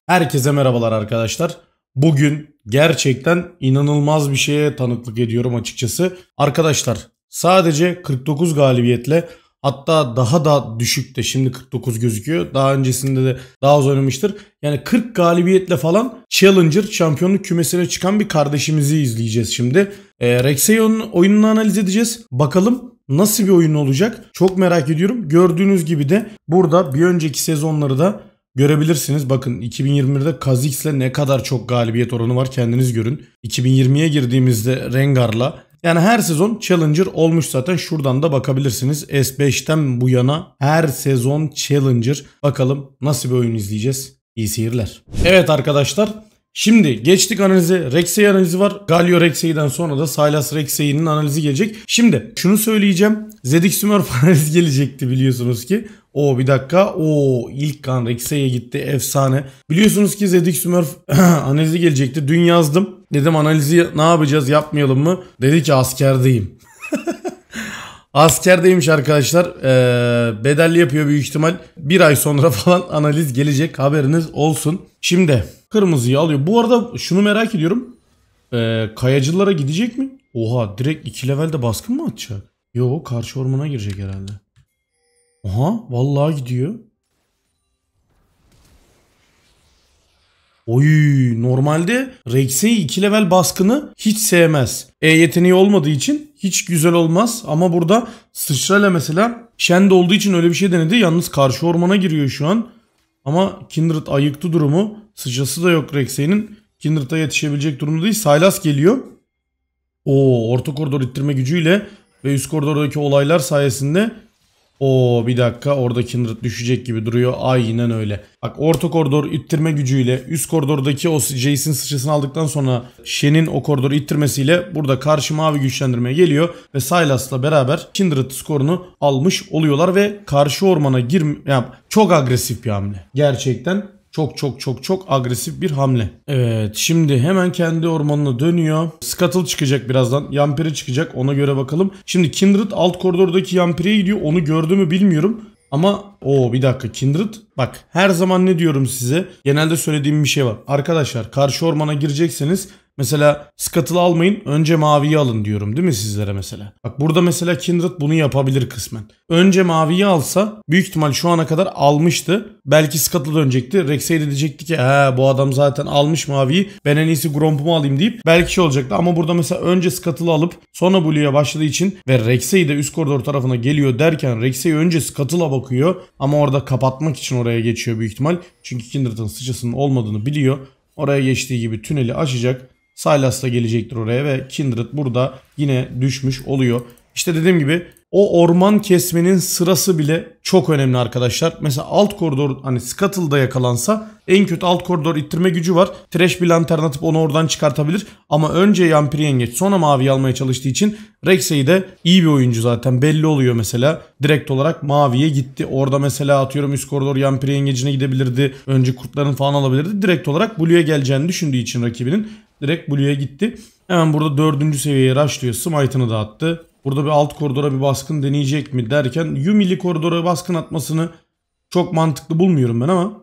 Herkese merhabalar arkadaşlar. Bugün gerçekten inanılmaz bir şeye tanıklık ediyorum açıkçası. Arkadaşlar sadece 49 galibiyetle, hatta daha da düşükte, şimdi 49 gözüküyor. Daha öncesinde de daha az oynamıştır. Yani 40 galibiyetle falan Challenger şampiyonluk kümesine çıkan bir kardeşimizi izleyeceğiz şimdi. Rek'Sai'nin oyununu analiz edeceğiz. Bakalım nasıl bir oyun olacak? Çok merak ediyorum. Gördüğünüz gibi de burada bir önceki sezonları da görebilirsiniz. Bakın 2021'de Kha'Zix'le ne kadar çok galibiyet oranı var, kendiniz görün. 2020'ye girdiğimizde Rengar'la. Yani her sezon Challenger olmuş zaten, şuradan da bakabilirsiniz. S5'ten bu yana her sezon Challenger. Bakalım nasıl bir oyun izleyeceğiz. İyi seyirler. Evet arkadaşlar. Şimdi geçtik analize. Rek'Sai analizi var. Galio Rek'Sai'den sonra da Sylas Rek'Sai'nin analizi gelecek. Şimdi şunu söyleyeceğim. Zedix Smurf analizi gelecekti biliyorsunuz ki. Bir dakika. İlk kan Rek'Sai'ye gitti. Efsane. Biliyorsunuz ki Zedix Smurf analizi gelecekti. Dün yazdım. Dedim analizi ne yapacağız, yapmayalım mı? Dedi ki askerdeyim. Askerdeymiş arkadaşlar. Bedelli yapıyor büyük ihtimal. Bir ay sonra falan analiz gelecek. Haberiniz olsun. Şimdi kırmızıyı alıyor. Bu arada şunu merak ediyorum. Kayacılara gidecek mi? Oha, direkt 2 levelde baskın mı atacak? Yo, karşı ormana girecek herhalde. Oha, vallahi gidiyor. Oy, normalde Rek'Sai 2 level baskını hiç sevmez. Yeteneği olmadığı için hiç güzel olmaz. Ama burada sıçrayla mesela Shen'de olduğu için öyle bir şey denedi. Yalnız karşı ormana giriyor şu an. Ama Kindred ayıktı durumu. Sıçrası da yok Rek'Sai'nin. Kindred'a yetişebilecek durumda değil. Sylas geliyor. Orta koridor ittirme gücüyle ve üst koridordaki olaylar sayesinde bir dakika, orada Kindred düşecek gibi duruyor. Aynen öyle. Bak, orta koridor ittirme gücüyle üst koridordaki o Jace'in sıçrasını aldıktan sonra Shen'in o koridoru ittirmesiyle burada karşı mavi güçlendirmeye geliyor ve Sylas'la beraber Kindred skorunu almış oluyorlar ve karşı ormana yani çok agresif bir hamle. Gerçekten çok agresif bir hamle. Evet, şimdi hemen kendi ormanına dönüyor. Scuttle çıkacak birazdan. Yampiri çıkacak, ona göre bakalım. Şimdi Kindred alt koridordaki Yampiri'ye gidiyor. Onu gördü mü bilmiyorum. Ama bir dakika, Kindred. Bak, her zaman ne diyorum size? Genelde söylediğim bir şey var. Arkadaşlar, karşı ormana girecekseniz mesela Scuttle'ı almayın, önce maviyi alın diyorum değil mi sizlere mesela? Bak, burada mesela Kindred bunu yapabilir kısmen. Önce maviyi alsa büyük ihtimal şu ana kadar almıştı. Belki Scuttle dönecekti. Rek'Sai de diyecekti ki bu adam zaten almış maviyi, ben en iyisi Gromp'umu alayım deyip belki şey olacaktı. Ama burada mesela önce Scuttle'ı alıp sonra Blue'ya başladığı için ve Rek'Sai de üst koridor tarafına geliyor derken Rek'Sai önce Scuttle'a bakıyor ama orada kapatmak için oraya geçiyor büyük ihtimal. Çünkü Kindred'ın sıçrasının olmadığını biliyor. Oraya geçtiği gibi tüneli açacak. Sylas da gelecektir oraya ve Kindred burada yine düşmüş oluyor. İşte dediğim gibi o orman kesmenin sırası bile çok önemli arkadaşlar. Mesela alt koridor, hani Scuttle'da yakalansa en kötü alt koridor ittirme gücü var. Thresh bir lantern atıp onu oradan çıkartabilir. Ama önce Yampiri yengeç, sonra maviyi almaya çalıştığı için Rek'Sai de iyi bir oyuncu zaten, belli oluyor mesela. Direkt olarak maviye gitti. Orada mesela atıyorum üst koridor Yampiri yengecine gidebilirdi. Önce kurtların falan alabilirdi. Direkt olarak Blue'ya geleceğini düşündüğü için rakibinin direkt Blue'ya gitti. Hemen burada 4. seviyeye rushlıyor. Smite'ını da attı. Burada bir alt koridora bir baskın deneyecek mi derken Yumi'li koridora baskın atmasını çok mantıklı bulmuyorum ben ama.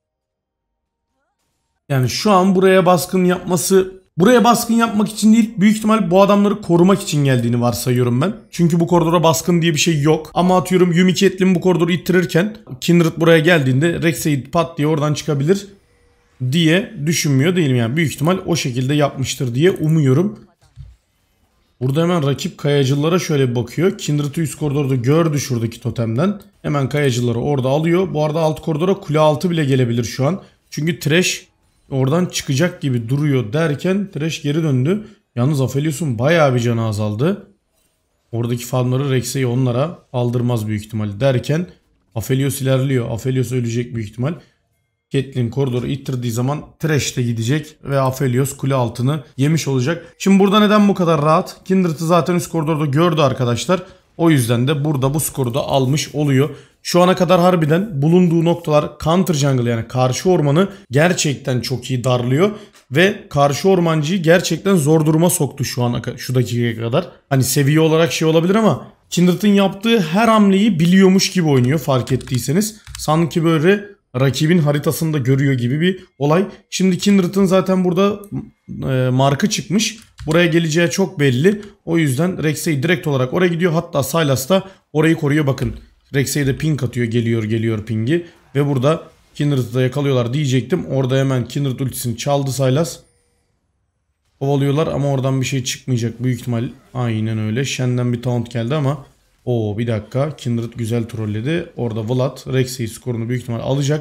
Yani şu an buraya baskın yapmak için değil, büyük ihtimal bu adamları korumak için geldiğini varsayıyorum ben. Çünkü bu koridora baskın diye bir şey yok. Ama atıyorum Yuми Caitlyn bu koridoru ittirirken Kindred buraya geldiğinde Rek'Sai pat diye oradan çıkabilir diye düşünmüyor değilim. Yani büyük ihtimal o şekilde yapmıştır diye umuyorum. Burada hemen rakip kayacılara şöyle bir bakıyor. Kindred'ı üst koridorda gördü şuradaki totemden. Hemen kayacıları orada alıyor. Bu arada alt koridora kule altı bile gelebilir şu an. Çünkü Thresh oradan çıkacak gibi duruyor derken Thresh geri döndü. Yalnız Aphelios'un bayağı bir canı azaldı. Oradaki farmları Rek'Sai onlara aldırmaz büyük ihtimal derken Aphelios ilerliyor. Aphelios ölecek büyük ihtimal. Caitlyn koridoru ittirdiği zaman Thresh de gidecek ve Aphelios kule altını yemiş olacak. Şimdi burada neden bu kadar rahat? Kindred'ı zaten üst koridorda gördü arkadaşlar. O yüzden de burada bu skoru da almış oluyor. Şu ana kadar harbiden bulunduğu noktalar counter jungle, yani karşı ormanı gerçekten çok iyi darlıyor. Ve karşı ormancıyı gerçekten zor duruma soktu şu dakikaya kadar. Hani seviye olarak şey olabilir ama Kindred'ın yaptığı her hamleyi biliyormuş gibi oynuyor, fark ettiyseniz. Sanki böyle rakibin haritasını da görüyor gibi bir olay. Şimdi Kindred'ın zaten burada markı çıkmış. Buraya geleceği çok belli. O yüzden Rex'e direkt olarak oraya gidiyor. Hatta Sylas da orayı koruyor. Bakın Rex'e de ping atıyor. Geliyor pingi. Ve burada Kindred'ı da yakalıyorlar diyecektim. Orada hemen Kindred ultisini çaldı Sylas. Kovalıyorlar ama oradan bir şey çıkmayacak büyük ihtimal. Aynen öyle. Shen'den bir taunt geldi ama bir dakika. Kindred güzel trolledi. Orada Vlad Rex'e skorunu büyük ihtimal alacak.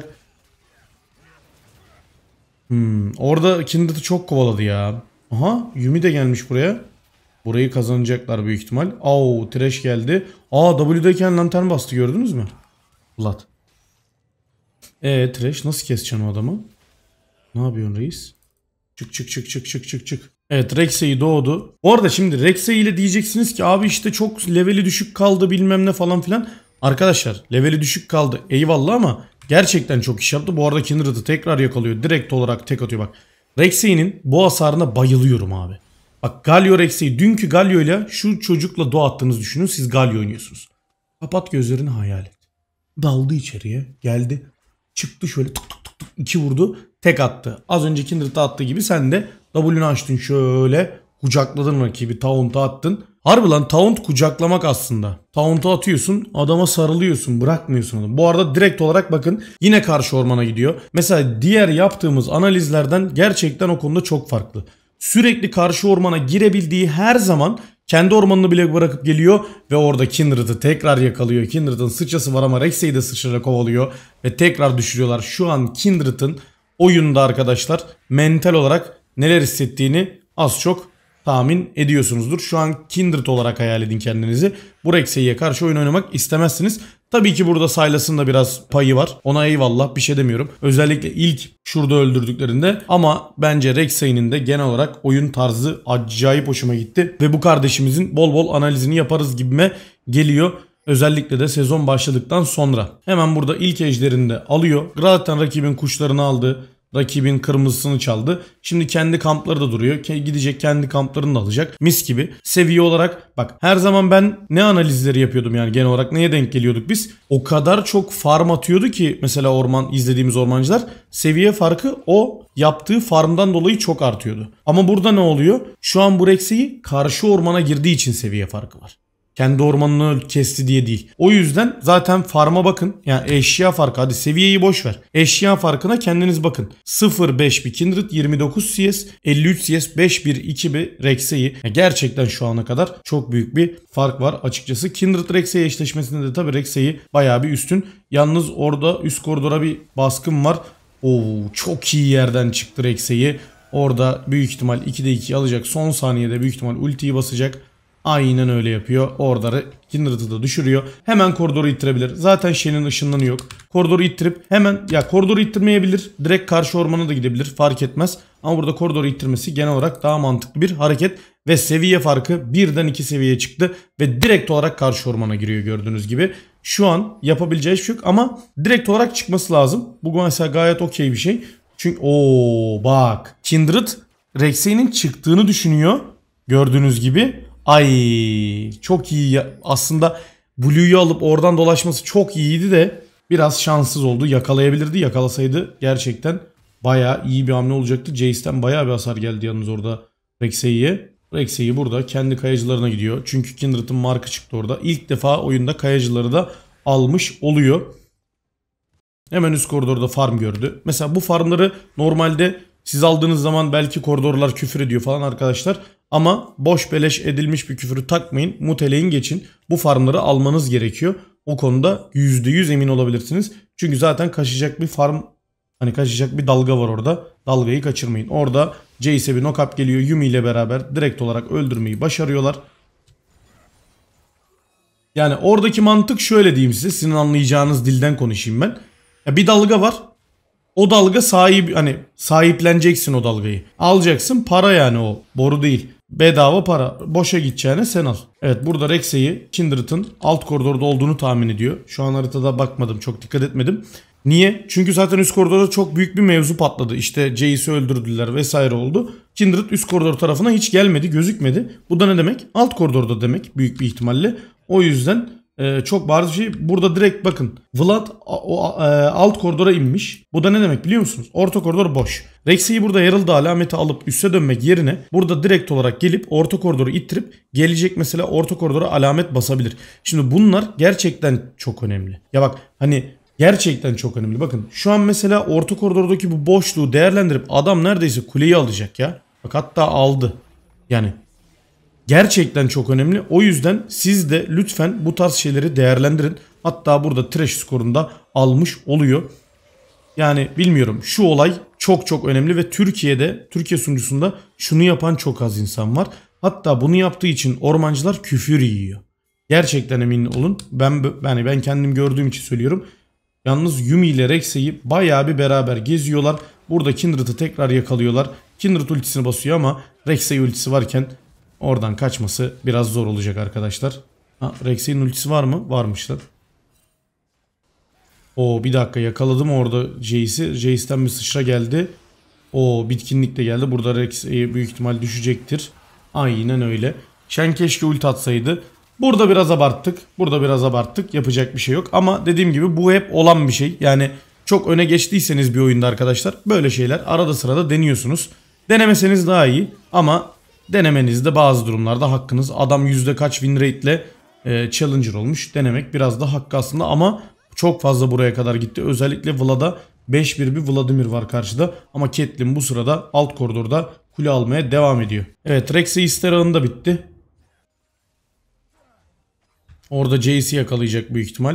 Orada Kindred'ı çok kovaladı ya. Aha, Yumi de gelmiş buraya. Burayı kazanacaklar büyük ihtimal. Thresh geldi. W'deyken lantern bastı, gördünüz mü? Vlad. Thresh nasıl keseceksin o adamı? Ne yapıyorsun reis? Çık. Evet, Rex'e doğdu. Bu arada şimdi Rex'e ile diyeceksiniz ki abi işte çok leveli düşük kaldı bilmem ne falan filan. Arkadaşlar leveli düşük kaldı eyvallah ama gerçekten çok iş yaptı. Bu arada Kindred'ı tekrar yakalıyor. Direkt olarak tek atıyor bak. Rex'e'nin bu hasarına bayılıyorum abi. Bak Galio Rex'e dünkü Galio ile şu çocukla doğa attığınızı düşünün. Siz Galio oynuyorsunuz. Kapat gözlerini, hayal et. Daldı içeriye, geldi. Çıktı şöyle tık 2 vurdu. Tek attı. Az önce Kindred'da attığı gibi sen de W'nu açtın şöyle. Kucakladın rakibi. Taunt'a attın. Harbi lan, taunt kucaklamak aslında. Taunt'a atıyorsun. Adama sarılıyorsun. Bırakmıyorsun onu. Bu arada direkt olarak bakın yine karşı ormana gidiyor. Mesela diğer yaptığımız analizlerden gerçekten o konuda çok farklı. Sürekli karşı ormana girebildiği her zaman kendi ormanını bile bırakıp geliyor ve orada Kindred'ı tekrar yakalıyor. Kindred'ın sıçrası var ama Rex'e'yi de sıçrayarak kovalıyor ve tekrar düşürüyorlar. Şu an Kindred'ın oyunda arkadaşlar mental olarak neler hissettiğini az çok tahmin ediyorsunuzdur. Şu an Kindred olarak hayal edin kendinizi. Bu Rex'e'ye karşı oyun oynamak istemezsiniz. Tabii ki burada Sylas'ın da biraz payı var. Ona eyvallah, bir şey demiyorum. Özellikle ilk şurada öldürdüklerinde. Ama bence Rex'e'nin de genel olarak oyun tarzı acayip hoşuma gitti. Ve bu kardeşimizin bol bol analizini yaparız gibime geliyor. Özellikle de sezon başladıktan sonra. Hemen burada ilk ejderini de alıyor. Zaten rakibin kuşlarını aldı. Rakibin kırmızısını çaldı. Şimdi kendi kampları da duruyor. Gidecek kendi kamplarını da alacak. Mis gibi. Seviye olarak bak, her zaman ben ne analizleri yapıyordum yani genel olarak neye denk geliyorduk biz? O kadar çok farm atıyordu ki mesela izlediğimiz ormancılar, seviye farkı o yaptığı farmdan dolayı çok artıyordu. Ama burada ne oluyor? Şu an bu Rex'e'yi karşı ormana girdiği için seviye farkı var. Kendi ormanını kesti diye değil. O yüzden zaten farma bakın. Yani eşya farkı, hadi seviyeyi boş ver. Eşya farkına kendiniz bakın. 0-5 bir Kindred, 29 CS, 53 CS, 5-1-2 bir Rex'e'yi. Yani gerçekten şu ana kadar çok büyük bir fark var açıkçası. Kindred Rex'e eşleşmesinde de tabii Rex'e'yi bayağı bir üstün. Yalnız orada üst koridora bir baskın var. Çok iyi yerden çıktı Rex'e'yi. Orada büyük ihtimal 2'de 2 alacak. Son saniyede büyük ihtimal ultiyi basacak. Aynen öyle yapıyor. Orada Kindred'ı da düşürüyor. Hemen koridoru ittirebilir. Zaten Shen'in ışınlanı yok. Koridoru ittirip hemen, ya koridoru ittirmeyebilir. Direkt karşı ormana da gidebilir. Fark etmez. Ama burada koridoru ittirmesi genel olarak daha mantıklı bir hareket. Ve seviye farkı birden 2 seviyeye çıktı. Ve direkt olarak karşı ormana giriyor gördüğünüz gibi. Şu an yapabileceği hiçbir şey yok ama direkt olarak çıkması lazım. Bu mesela gayet okey bir şey. Çünkü bak Kindred Rex'e'nin çıktığını düşünüyor. Gördüğünüz gibi. Ay çok iyi aslında, Blue'yu alıp oradan dolaşması çok iyiydi de biraz şanssız oldu. Yakalayabilirdi. Yakalasaydı gerçekten bayağı iyi bir hamle olacaktı. Jace'den bayağı bir hasar geldi yalnız orada Rex'e'ye. Rex'e burada kendi kayacılarına gidiyor. Çünkü Kindred'ın markı çıktı orada. İlk defa oyunda kayacıları da almış oluyor. Hemen üst koridorda farm gördü. Mesela bu farmları normalde siz aldığınız zaman belki koridorlar küfür ediyor falan arkadaşlar. Ama boş beleş edilmiş bir küfürü takmayın. Muteleyin, geçin. Bu farmları almanız gerekiyor. O konuda %100 emin olabilirsiniz. Çünkü zaten kaçacak bir farm, hani kaçacak bir dalga var orada. Dalgayı kaçırmayın. Orada Jace'e bir knock-up geliyor. Yumi ile beraber direkt olarak öldürmeyi başarıyorlar. Yani oradaki mantık şöyle diyeyim size. Sizin anlayacağınız dilden konuşayım ben. Bir dalga var. O dalga sahipleneceksin o dalgayı. Alacaksın, para yani o. Boru değil. Bedava para. Boşa gideceğine sen al. Evet, burada Rex'e'yi Kindred'ın alt koridorda olduğunu tahmin ediyor. Şu an haritada bakmadım. Çok dikkat etmedim. Niye? Çünkü zaten üst koridorda çok büyük bir mevzu patladı. İşte Jace'i öldürdüler vesaire oldu. Kindred üst koridor tarafına hiç gelmedi, gözükmedi. Bu da ne demek? Alt koridorda demek büyük bir ihtimalle. O yüzden çok bariz bir şey. Burada direkt bakın. Vlad alt koridora inmiş. Bu da ne demek biliyor musunuz? Orta koridor boş. Rex'e burada Herald alameti alıp üste dönmek yerine burada direkt olarak gelip orta koridoru ittirip gelecek mesela orta koridora alamet basabilir. Şimdi bunlar gerçekten çok önemli. Ya bak hani gerçekten çok önemli. Bakın şu an mesela orta koridordaki bu boşluğu değerlendirip adam neredeyse kuleyi alacak ya. Bak hatta aldı. Yani gerçekten çok önemli. O yüzden siz de lütfen bu tarz şeyleri değerlendirin. Hatta burada trash skorunda almış oluyor. Yani bilmiyorum, şu olay çok çok önemli ve Türkiye sunucusunda şunu yapan çok az insan var. Hatta bunu yaptığı için ormancılar küfür yiyor. Gerçekten emin olun. Ben kendim gördüğüm için söylüyorum. Yalnız Yuumi ile Rex'e'yi bayağı bir beraber geziyorlar. Burada Kindred'ı tekrar yakalıyorlar. Kindred ultisini basıyor ama Rex'e ultisi varken oradan kaçması biraz zor olacak arkadaşlar. Rex'in ultisi var mı? Varmışlar. Bir dakika, yakaladım orada Jace'i. Jace'den bir sıçra geldi. Bitkinlik de geldi. Burada Rex büyük ihtimal düşecektir. Aynen öyle. Shen keşke ulti atsaydı. Burada biraz abarttık. Yapacak bir şey yok. Ama dediğim gibi bu hep olan bir şey. Yani çok öne geçtiyseniz bir oyunda arkadaşlar böyle şeyler arada sırada deniyorsunuz. Denemeseniz daha iyi. Ama denemenizde bazı durumlarda hakkınız. Adam yüzde kaç win rate ile challenger olmuş. Denemek biraz da hakkı aslında ama çok fazla buraya kadar gitti. Özellikle Vlad'a 5-1 bir Vladimir var karşıda. Ama Caitlyn bu sırada alt koridorda kule almaya devam ediyor. Evet, Rex'e ister ağında bitti. Orada Jace'i yakalayacak büyük ihtimal.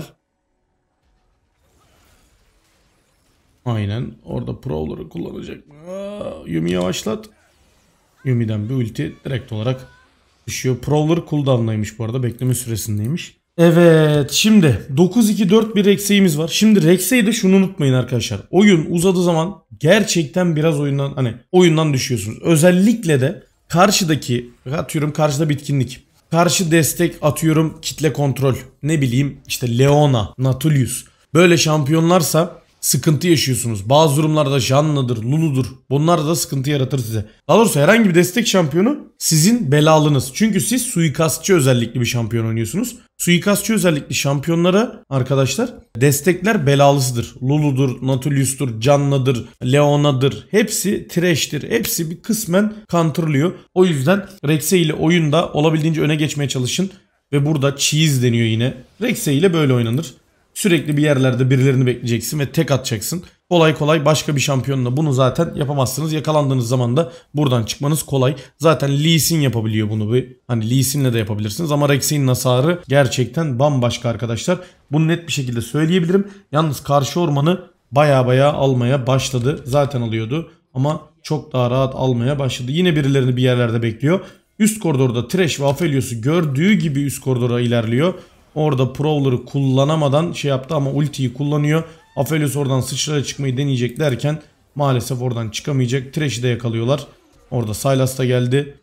Aynen. Orada Prowler'ı kullanacak. Yuumi yavaşlat. Yuumi'den bir ulti direkt olarak düşüyor. Prowler cooldown'daymış bu arada. Bekleme süresindeymiş. Evet, şimdi 9-2-4 bir Rex'e'imiz var. Şimdi Rex'e'de şunu unutmayın arkadaşlar. Oyun uzadığı zaman gerçekten biraz oyundan düşüyorsunuz. Özellikle de karşıdaki, atıyorum karşıda bitkinlik. Karşı destek, atıyorum kitle kontrol. Ne bileyim işte Leona, Nautilus. Böyle şampiyonlarsa sıkıntı yaşıyorsunuz. Bazı durumlarda Janna'dır, Lulu'dur. Bunlar da sıkıntı yaratır size. Daha doğrusu herhangi bir destek şampiyonu sizin belalınız. Çünkü siz suikastçı özellikli bir şampiyon oynuyorsunuz. Suikastçı özellikli şampiyonlara arkadaşlar destekler belalısıdır. Lulu'dur, Nautilus'tur, Janna'dır, Leona'dır. Hepsi trash'tir. Hepsi bir kısmen counterlıyor. O yüzden Rex'e ile oyunda olabildiğince öne geçmeye çalışın. Ve burada cheese deniyor yine. Rex'e ile böyle oynanır. Sürekli bir yerlerde birilerini bekleyeceksin ve tek atacaksın. Kolay kolay başka bir şampiyonla bunu zaten yapamazsınız. Yakalandığınız zaman da buradan çıkmanız kolay. Zaten Lee Sin yapabiliyor bunu. Hani Lee Sin'le de yapabilirsiniz ama Rex'in hasarı gerçekten bambaşka arkadaşlar. Bunu net bir şekilde söyleyebilirim. Yalnız karşı ormanı baya almaya başladı. Zaten alıyordu ama çok daha rahat almaya başladı. Yine birilerini bir yerlerde bekliyor. Üst koridorda Thresh ve Aphelios'u gördüğü gibi üst koridora ilerliyor. Orada Prowler'ı kullanamadan şey yaptı ama ultiyi kullanıyor. Aphelios oradan sıçraya çıkmayı deneyecek derken maalesef oradan çıkamayacak. Thresh'i de yakalıyorlar. Orada Sylas da geldi.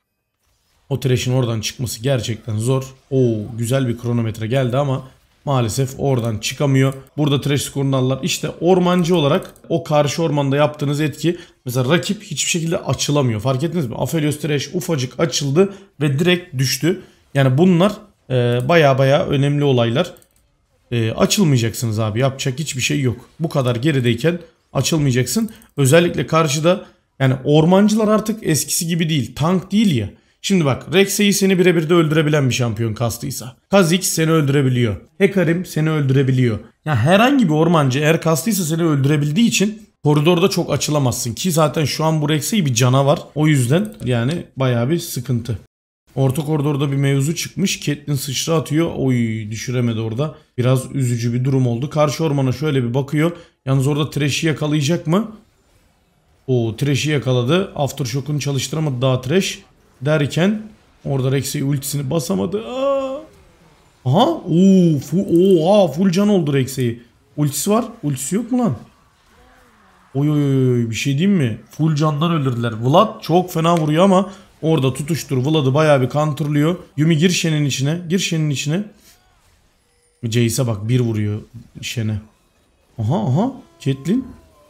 O Thresh'in oradan çıkması gerçekten zor. Güzel bir kronometre geldi ama maalesef oradan çıkamıyor. Burada Thresh skorunu alırlar. İşte ormancı olarak o karşı ormanda yaptığınız etki. Mesela rakip hiçbir şekilde açılamıyor. Fark ettiniz mi? Aphelios Thresh ufacık açıldı ve direkt düştü. Yani bunlar baya önemli olaylar. Açılmayacaksınız abi. Yapacak hiçbir şey yok. Bu kadar gerideyken açılmayacaksın. Özellikle karşıda yani ormancılar artık eskisi gibi değil. Tank değil ya. Şimdi bak, Rex'e'yi seni birebir de öldürebilen bir şampiyon kastıysa. Kha'Zix seni öldürebiliyor. Hecarim seni öldürebiliyor. Ya herhangi bir ormancı eğer kastıysa seni öldürebildiği için koridorda çok açılamazsın. Ki zaten şu an bu Rex'e bir canavar. O yüzden yani bayağı bir sıkıntı. Orta koridorda bir mevzu çıkmış. Caitlyn sıçra atıyor. Düşüremedi orada. Biraz üzücü bir durum oldu. Karşı ormana şöyle bir bakıyor. Yalnız orada Thresh'i yakalayacak mı? Thresh'i yakaladı. Aftershock'unu çalıştıramadı daha Thresh. Derken orada Rex'e ultisini basamadı. Aha. Full can oldu Rex'e. Ultisi var. Ultisi yok mu lan? Bir şey diyeyim mi? Full candan öldürdüler. Vlad çok fena vuruyor ama orada tutuştur. Vlad'ı bayağı bir counterlıyor. Yuumi gir Shen'in içine. Gir Shen'in içine. Jace'e bak, bir vuruyor Shen'e. Aha. Caitlyn.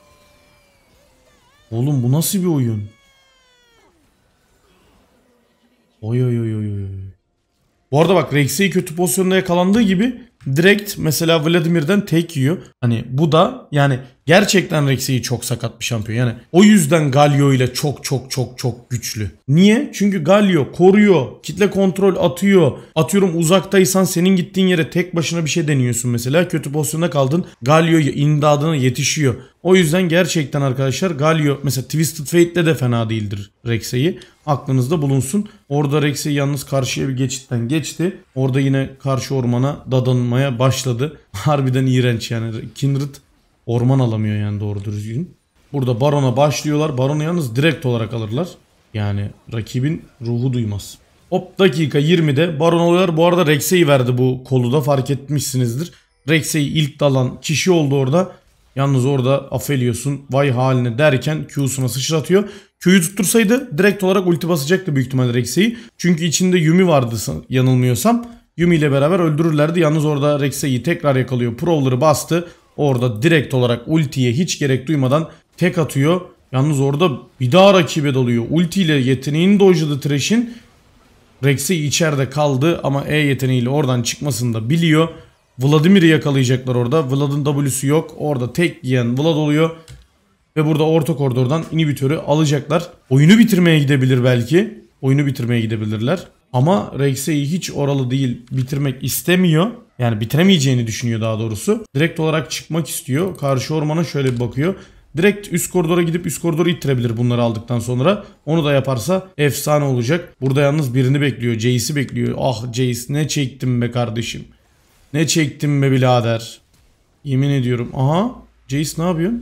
Oğlum bu nasıl bir oyun? Oy. Bu arada bak Rex'e kötü pozisyonda yakalandığı gibi direkt mesela Vladimir'den tek yiyor. Hani bu da yani gerçekten Rex'e çok sakat bir şampiyon. Yani o yüzden Galio ile çok çok çok çok güçlü. Niye? Çünkü Galio koruyor, kitle kontrol atıyor. Atıyorum uzaktaysan senin gittiğin yere tek başına bir şey deniyorsun mesela. Kötü pozisyonda kaldın. Galio imdadına yetişiyor. O yüzden gerçekten arkadaşlar Galio mesela Twisted Fate'de de fena değildir Rex'e'yi. Aklınızda bulunsun. Orada Rex'e yalnız karşıya bir geçitten geçti. Orada yine karşı ormana dadanmaya başladı. Harbiden iğrenç yani. Kindred orman alamıyor yani doğru düzgün. Burada Baron'a başlıyorlar. Baron'u yalnız direkt olarak alırlar. Yani rakibin ruhu duymaz. Hop dakika 20'de Baron oluyorlar. Bu arada Rex'e'yi verdi bu kolu da fark etmişsinizdir. Rex'e'yi ilk dalan kişi oldu orada. Yalnız orada Aphelios'un vay haline derken Q'suna sıçratıyor. Q'yu tuttursaydı direkt olarak ulti basacaktı büyük ihtimalle Rex'e'yi. Çünkü içinde Yuumi vardı yanılmıyorsam. Yuumi ile beraber öldürürlerdi. Yalnız orada Rex'e'yi tekrar yakalıyor. Prowler'ı bastı. Orada direkt olarak ultiye hiç gerek duymadan tek atıyor. Yalnız orada bir daha rakibe dalıyor. Ulti ile yeteneğini dojladı Thresh'in. Rex'e içeride kaldı ama E yeteneğiyle oradan çıkmasını da biliyor. Vladimir'i yakalayacaklar orada. Vlad'ın W'su yok. Orada tek yiyen Vlad oluyor. Ve burada orta koridordan inhibitörü alacaklar. Oyunu bitirmeye gidebilir belki. Oyunu bitirmeye gidebilirler. Ama Rex'e'yi hiç oralı değil, bitirmek istemiyor. Yani bitiremeyeceğini düşünüyor daha doğrusu. Direkt olarak çıkmak istiyor. Karşı ormana şöyle bir bakıyor. Direkt üst koridora gidip üst koridoru ittirebilir bunları aldıktan sonra. Onu da yaparsa efsane olacak. Burada yalnız birini bekliyor. Jace'i bekliyor. Ah Jace ne çektim be kardeşim. Ne çektim be birader. Yemin ediyorum. Aha. Jace ne yapıyor?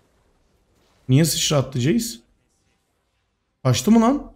Niye sıçrattı Jace? Kaçtı mı lan?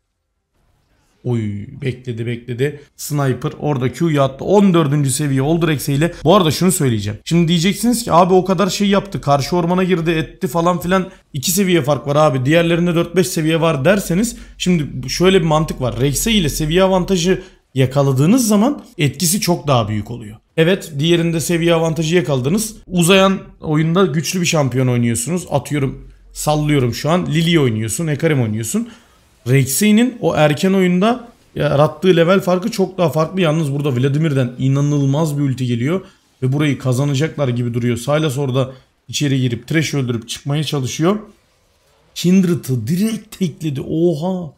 Oy bekledi. Sniper orada Q'yu attı. 14. seviye oldu Rex'e ile. Bu arada şunu söyleyeceğim. Şimdi diyeceksiniz ki abi o kadar şey yaptı. Karşı ormana girdi etti falan filan. 2 seviye fark var abi. Diğerlerinde 4-5 seviye var derseniz. Şimdi şöyle bir mantık var. Rex'e ile seviye avantajı yakaladığınız zaman etkisi çok daha büyük oluyor. Evet diğerinde seviye avantajı yakaladınız. Uzayan oyunda güçlü bir şampiyon oynuyorsunuz. Atıyorum sallıyorum şu an. Lily oynuyorsun. Hecarim oynuyorsun. Rex'e'nin o erken oyunda yarattığı level farkı çok daha farklı. Yalnız burada Vladimir'den inanılmaz bir ulti geliyor. Ve burayı kazanacaklar gibi duruyor. Sylas orada içeri girip Thresh'i öldürüp çıkmaya çalışıyor. Kindred'ı direkt tekledi. Oha.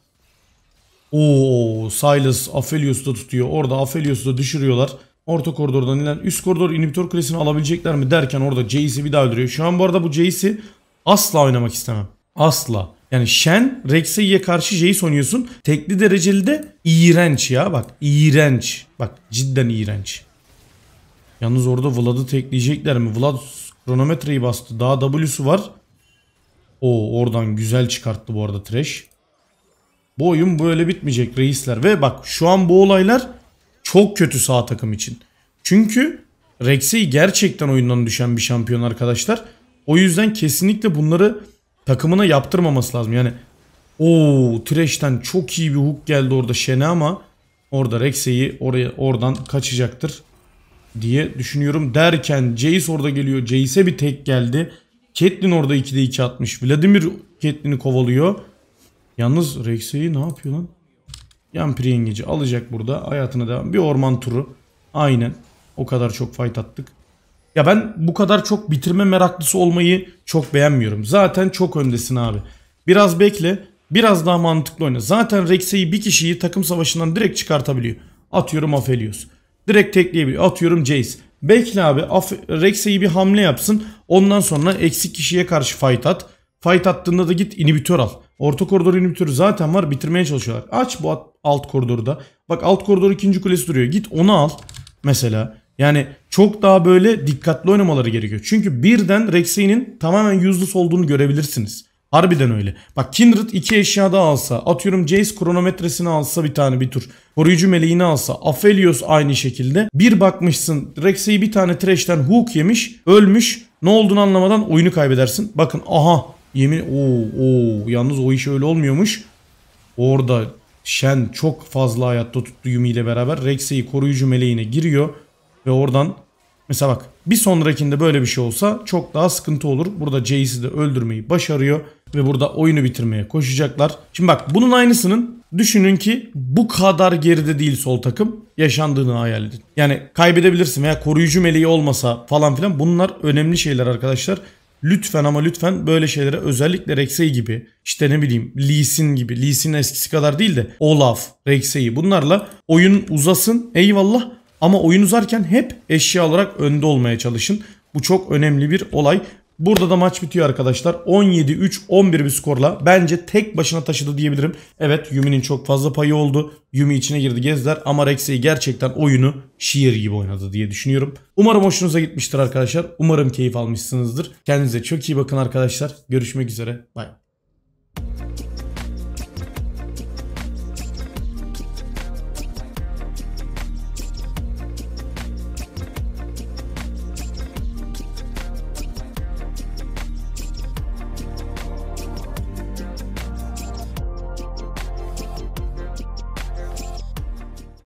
Oo, Sylas Aphelios'u da tutuyor. Orada Aphelios'u da düşürüyorlar. Orta koridordan ilen üst koridor inhibitor kulesini alabilecekler mi derken orada Jace'i bir daha öldürüyor. Şu an bu arada bu Jace'i asla oynamak istemem. Asla. Yani Shen, Rex'e'ye karşı Jace oynuyorsun. Tekli dereceli de iğrenç ya bak. İğrenç. Bak cidden iğrenç. Yalnız orada Vlad'ı tekleyecekler mi? Vlad kronometreyi bastı. Daha W'su var. O oradan güzel çıkarttı bu arada Thresh. Bu oyun böyle bitmeyecek reisler. Ve bak şu an bu olaylar çok kötü sağ takım için. Çünkü Rex'e gerçekten oyundan düşen bir şampiyon arkadaşlar. O yüzden kesinlikle bunları takımına yaptırmaması lazım. Yani Thresh'ten çok iyi bir hook geldi orada Shen'e ama orada Rex'e'yi oradan kaçacaktır diye düşünüyorum. Derken Jace orada geliyor. Jace'e bir tek geldi. Caitlyn orada 2'de 2 atmış. Vladimir Caitlyn'i kovalıyor. Yalnız Rex'e'yi ne yapıyor lan? Yampiri yengeci alacak burada. Hayatına devam. Bir orman turu. Aynen. O kadar çok fight attık. Ya ben bu kadar çok bitirme meraklısı olmayı çok beğenmiyorum. Zaten çok öndesin abi. Biraz bekle. Biraz daha mantıklı oyna. Zaten Rex'e'yi bir kişiyi takım savaşından direkt çıkartabiliyor. Atıyorum Aphelios. Direkt tekleyebiliyor. Atıyorum Jace. Bekle abi. Rex'e'yi bir hamle yapsın. Ondan sonra eksik kişiye karşı fight at. Fight attığında da git inhibitör al. Orta koridor inhibitörü zaten var. Bitirmeye çalışıyorlar. Aç bu alt koridoru. Bak alt koridor ikinci kulesi duruyor. Git onu al. Mesela. Yani çok daha böyle dikkatli oynamaları gerekiyor. Çünkü birden Rex'e'nin tamamen useless olduğunu görebilirsiniz. Harbiden öyle. Bak Kindred 2 eşya da alsa. Atıyorum Jace kronometresini alsa bir tane bir tur. Koruyucu meleğini alsa. Aphelios aynı şekilde. Bir bakmışsın Rex'e'yi bir tane Thresh'ten hook yemiş. Ölmüş. Ne olduğunu anlamadan oyunu kaybedersin. Bakın aha. Yemin yalnız o iş öyle olmuyormuş. Orada Shen çok fazla hayatta tuttu Yuumi ile beraber. Rex'e'yi koruyucu meleğine giriyor. Ve oradan mesela bak bir sonrakinde böyle bir şey olsa çok daha sıkıntı olur. Burada Jace'i de öldürmeyi başarıyor. ve burada oyunu bitirmeye koşacaklar. Şimdi bak bunun aynısının düşünün ki bu kadar geride değil sol takım, yaşandığını hayal edin. Yani kaybedebilirsin veya koruyucu meleği olmasa falan filan, bunlar önemli şeyler arkadaşlar. Lütfen ama lütfen böyle şeylere, özellikle Rek'Sai gibi, işte ne bileyim Lee Sin gibi, Lee Sin eskisi kadar değil de Olaf, Rek'Sai, bunlarla oyun uzasın eyvallah ama oyun uzarken hep eşya olarak önde olmaya çalışın. Bu çok önemli bir olay. Burada da maç bitiyor arkadaşlar. 17-3, 11 bir skorla bence tek başına taşıdı diyebilirim. Evet, Yumi'nin çok fazla payı oldu. Yumi içine girdi, gezdiler ama Rek'Sai gerçekten oyunu şiir gibi oynadı diye düşünüyorum. Umarım hoşunuza gitmiştir arkadaşlar. Umarım keyif almışsınızdır. Kendinize çok iyi bakın arkadaşlar. Görüşmek üzere. Bye.